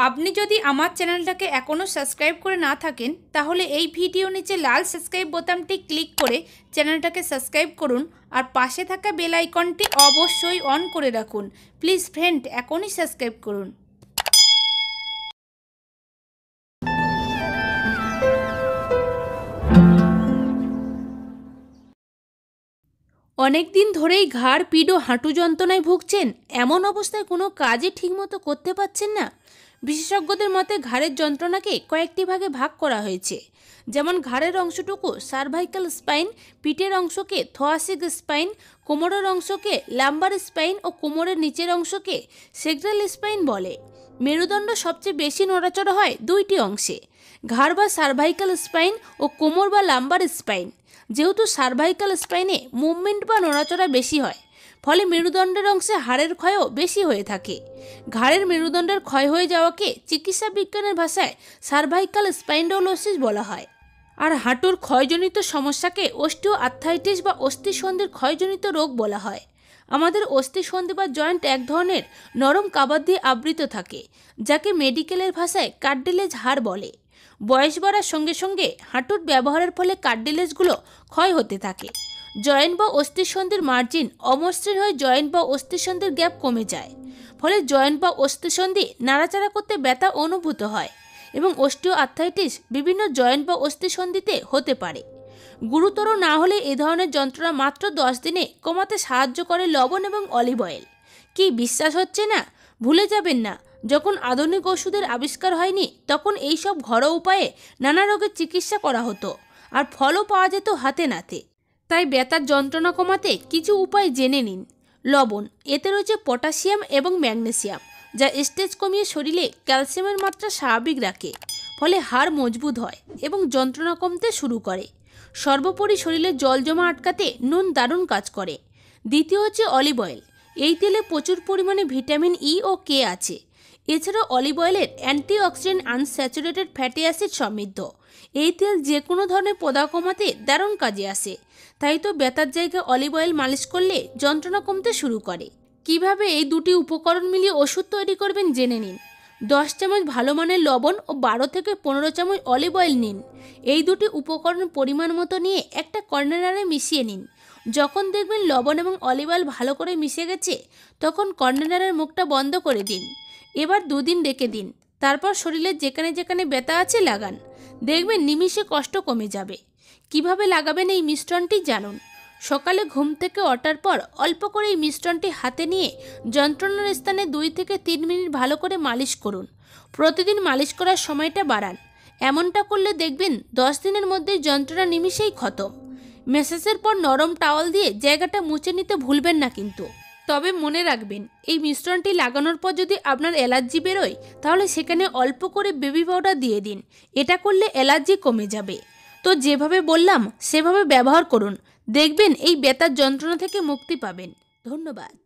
আপনি যদি আমার চ্যানেলটাকে এখনও সাবস্ক্রাইব করে না থাকেন তাহলে এই ভিডিও নিচে লাল সাবস্ক্রাইব বোতামটি ক্লিক করে চ্যানেলটাকে সাবস্ক্রাইব করুন আর পাশে থাকা বেল আইকনটি অবশ্যই অন করে রাখুন। প্লিজ ফ্রেন্ড, এখনই সাবস্ক্রাইব করুন। অনেক দিন ধরেই ঘাড় পিঠ ও হাঁটু যন্ত্রণায় ভুগছেন, এমন অবস্থায় কোনো কাজই ঠিকমতো করতে পারছেন না। বিশেষজ্ঞদের মতে ঘাড়ের যন্ত্রণাকে কয়েকটি ভাগে ভাগ করা হয়েছে, যেমন ঘাড়ের অংশটুকু সার্ভাইকাল স্পাইন, পিঠের অংশকে থোয়াসিক স্পাইন, কোমরের অংশকে লাম্বার স্পাইন ও কোমরের নিচের অংশকে সেক্রাল স্পাইন বলে। মেরুদণ্ড সবচেয়ে বেশি নড়াচড়া হয় দুইটি অংশে, ঘাড় বা সার্ভাইকাল স্পাইন ও কোমর বা লাম্বার স্পাইন। যেহেতু সার্ভাইকাল স্পাইনে মুভমেন্ট বা নড়াচড়া বেশি হয়, ফলে মেরুদণ্ডের অংশে হাড়ের ক্ষয়ও বেশি হয়ে থাকে। ঘাড়ের মেরুদণ্ডের ক্ষয় হয়ে যাওয়াকে চিকিৎসা বিজ্ঞানের ভাষায় সার্ভাইকাল স্পাইন্ডোলোসিস বলা হয়। আর হাঁটুর ক্ষয়জনিত সমস্যাকে অস্টিও আর্থ্রাইটিস বা অস্থিসন্ধির ক্ষয়জনিত রোগ বলা হয়। আমাদের অস্থিসন্ধি বা জয়েন্ট এক ধরনের নরম কাবাদ দিয়ে আবৃত থাকে, যাকে মেডিকেলের ভাষায় কার্টিলেজ হাড় বলে। বয়স বাড়ার সঙ্গে সঙ্গে হাঁটুর ব্যবহারের ফলে কার্টিলেজগুলো ক্ষয় হতে থাকে। জয়েন্ট বা অস্থিসন্ধির মার্জিন অমসৃণ হয়ে জয়েন্ট বা অস্থিসন্ধির গ্যাপ কমে যায়, ফলে জয়েন্ট বা অস্থিসন্ধি নাড়াচাড়া করতে ব্যথা অনুভূত হয় এবং অস্টিও আর্থ্রাইটিস বিভিন্ন জয়েন্ট বা অস্থিসন্ধিতে হতে পারে। গুরুতর না হলে এ ধরনের যন্ত্রণা মাত্র 10 দিনে কমাতে সাহায্য করে লবণ এবং অলিভ অয়েল। কি বিশ্বাস হচ্ছে না? ভুলে যাবেন না, যখন আধুনিক ওষুধের আবিষ্কার হয়নি তখন এই সব ঘরোয়া উপায়ে নানা রোগের চিকিৎসা করা হতো আর ফলও পাওয়া যেত হাতে নাতে। তাই ব্যথার যন্ত্রণা কমাতে কিছু উপায় জেনে নিন। লবণ, এতে রয়েছে পটাশিয়াম এবং ম্যাগনেসিয়াম, যা স্টেজ কমিয়ে শরীরে ক্যালসিয়ামের মাত্রা স্বাভাবিক রাখে, ফলে হাড় মজবুত হয় এবং যন্ত্রণা কমতে শুরু করে। সর্বোপরি শরীরে জল জমা আটকাতে নুন দারুণ কাজ করে। দ্বিতীয় হচ্ছে অলিভ অয়েল। এই তেলে প্রচুর পরিমাণে ভিটামিন ই ও কে আছে। এছাড়াও অলিভ অয়েলের অ্যান্টিঅক্সিডেন্ট আনস্যাচুরেটেড ফ্যাটি অ্যাসিড সমৃদ্ধ। এই তেল যে কোনো ধরনের প্রদাহ কমাতে দারুণ কাজে আসে। তাই তো ব্যথার জায়গায় অলিভ অয়েল মালিশ করলে যন্ত্রণা কমতে শুরু করে। কিভাবে এই দুটি উপকরণ মিলিয়ে ওষুধ তৈরি করবেন জেনে নিন। 10 চামচ ভালো মানের লবণ ও 12 থেকে 15 চামচ অলিভ অয়েল নিন। এই দুটি উপকরণ পরিমাণ মতো নিয়ে একটা কন্টেনারে মিশিয়ে নিন। যখন দেখবেন লবণ এবং অলিভ অয়েল ভালো করে মিশে গেছে, তখন কন্টেনারের মুখটা বন্ধ করে দিন। এবার 2 দিন রেখে দিন। তারপর শরীরের যেখানে যেখানে ব্যথা আছে লাগান। দেখবেন নিমিষে কষ্ট কমে যাবে। কিভাবে লাগাবেন এই মিশ্রণটি জানুন। সকালে ঘুম থেকে ওঠার পর অল্প করে এই মিশ্রণটি হাতে নিয়ে যন্ত্রণার স্থানে 2 থেকে 3 মিনিট ভালো করে মালিশ করুন। প্রতিদিন মালিশ করার সময়টা বাড়ান। এমনটা করলে দেখবেন 10 দিনের মধ্যেই যন্ত্রণা নিমিষেই খতম। ম্যাসাজের পর নরম টাওয়াল দিয়ে জায়গাটা মুছে নিতে ভুলবেন না কিন্তু। তবে মনে রাখবেন, এই মিশ্রণটি লাগানোর পর যদি আপনার অ্যালার্জি বেরোয় তাহলে সেখানে অল্প করে বেবি পাউডার দিয়ে দিন। এটা করলে অ্যালার্জি কমে যাবে। তো যেভাবে বললাম সেভাবে ব্যবহার করুন, দেখবেন এই ব্যথার যন্ত্রণা থেকে মুক্তি পাবেন। ধন্যবাদ।